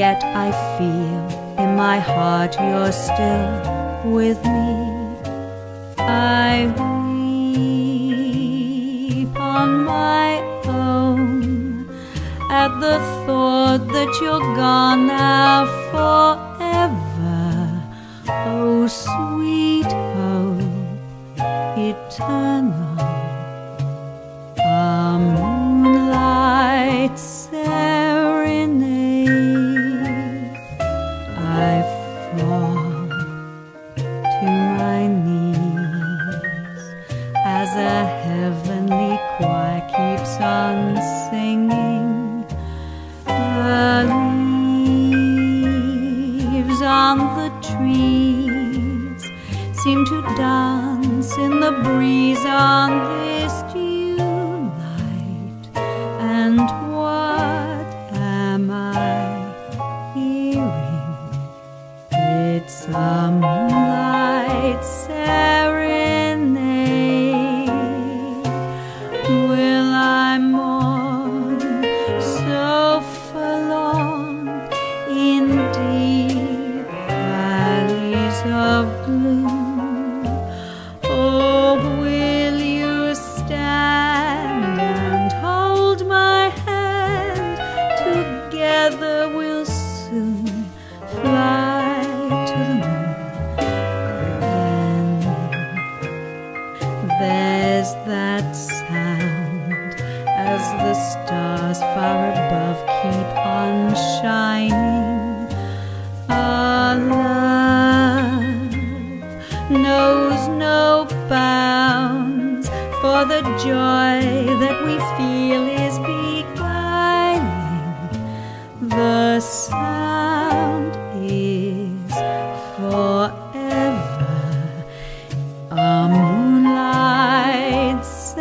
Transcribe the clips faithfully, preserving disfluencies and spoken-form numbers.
yet I feel in my heart you're still with me. I weep on my own at the thought that you're gone now forever. Oh, sweet hope eternal, a moonlight serenade. I fall to my knees as a heavenly choir keeps on singing. The leaves on the trees seem to dance in the breeze on this Dew night. And what am I hearing? It's a moonlight serenade. Will I mourn so forlorn in deep valleys of gloom? Oh, will you stand and hold my hand? Together we'll soon fly to the moon again. There's that sound as the stars far above keep on shining. Our love knows no bounds, for the joy that we feel is beguiling. The sound is forever, a moonlight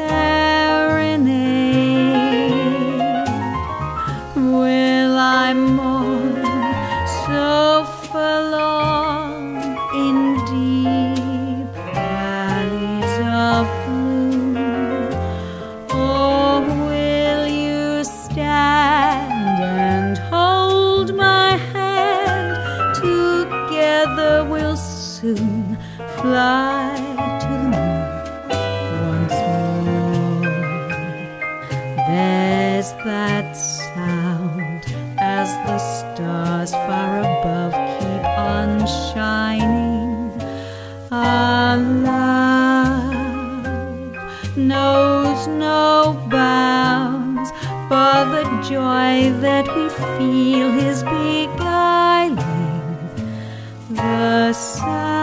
serenade. Will I mourn so forlorn in deep valleys of gloom? Or will you stand and hold my hand? Together we'll soon fly to the moon once more. There's that sound as the stars far above keep on shining. Our love knows no bounds, for the joy that we feel is beguiling. The sound